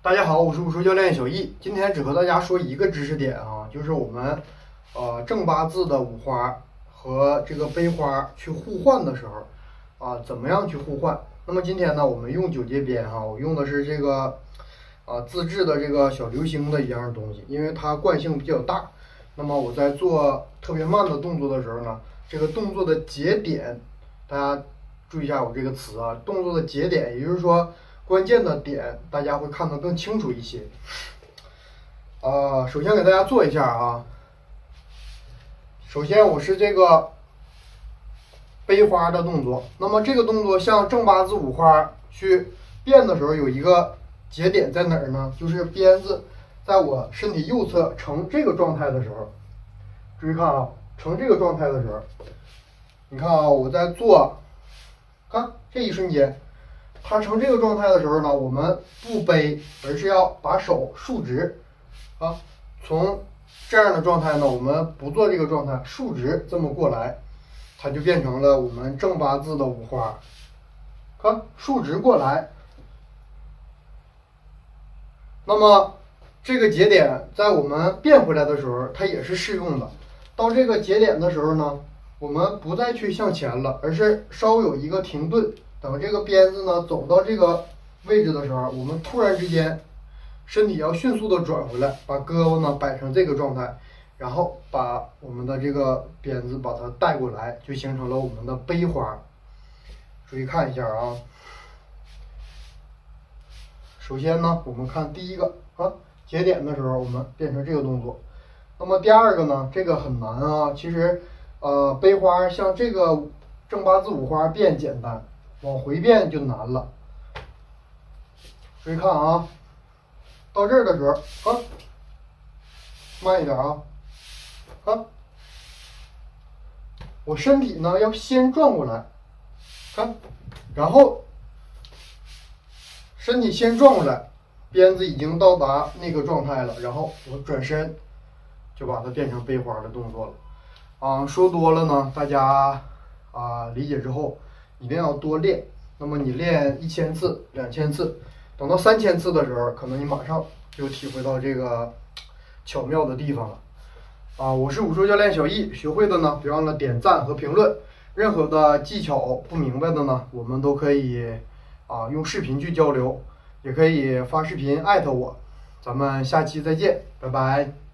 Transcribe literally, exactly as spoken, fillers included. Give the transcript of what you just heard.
大家好，我是武术教练小易，今天只和大家说一个知识点啊，就是我们呃正八字的五花和这个杯花去互换的时候啊，怎么样去互换？那么今天呢，我们用九节鞭哈，我用的是这个啊自制的这个小流星的一样东西，因为它惯性比较大。那么我在做特别慢的动作的时候呢，这个动作的节点，大家注意一下我这个词啊，动作的节点，也就是说关键的点，大家会看得更清楚一些。呃，首先给大家做一下啊，首先我是这个杯花的动作，那么这个动作像正八字五花去变的时候，有一个节点在哪儿呢？就是鞭子在我身体右侧呈这个状态的时候，注意看啊，呈这个状态的时候，你看啊，我在做，看这一瞬间，它呈这个状态的时候呢，我们不背，而是要把手竖直啊，从这样的状态呢，我们不做这个状态，竖直这么过来，它就变成了我们正八字的五花。看，竖直过来。那么这个节点在我们变回来的时候，它也是适用的。到这个节点的时候呢，我们不再去向前了，而是稍有一个停顿。等这个鞭子呢走到这个位置的时候，我们突然之间身体要迅速的转回来，把胳膊呢摆成这个状态，然后把我们的这个鞭子把它带过来，就形成了我们的杯花。注意看一下啊。首先呢，我们看第一个啊，节点的时候我们变成这个动作。那么第二个呢，这个很难啊。其实呃，杯花像这个正八字五花变简单，往回变就难了。注意看啊，到这儿的时候啊，慢一点啊，啊，我身体呢要先转过来，看，然后身体先转过来，鞭子已经到达那个状态了，然后我转身就把它变成杯花的动作了。啊，说多了呢，大家啊理解之后一定要多练。那么你练一千次、两千次，等到三千次的时候，可能你马上就体会到这个巧妙的地方了。啊，我是武术教练小易，学会的呢，别忘了点赞和评论。任何的技巧不明白的呢，我们都可以啊用视频去交流，也可以发视频艾特我。咱们下期再见，拜拜。